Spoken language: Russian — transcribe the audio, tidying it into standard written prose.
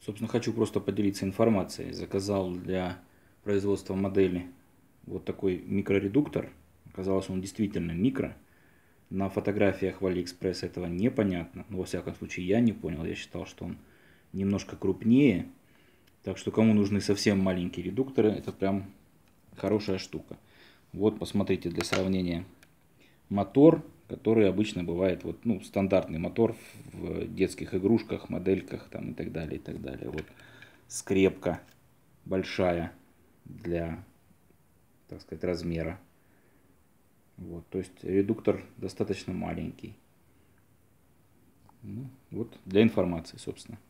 Собственно, хочу просто поделиться информацией. Заказал для производства модели вот такой микроредуктор. Оказалось, он действительно микро. На фотографиях в Алиэкспресс этого непонятно. Но, во всяком случае, я не понял. Я считал, что он немножко крупнее. Так что, кому нужны совсем маленькие редукторы, это прям хорошая штука. Вот, посмотрите, для сравнения. Мотор, который обычно бывает, вот, ну, стандартный мотор в детских игрушках, модельках там, и так далее, и так далее. Вот скрепка большая для, так сказать, размера. Вот, то есть редуктор достаточно маленький. Ну, вот для информации, собственно.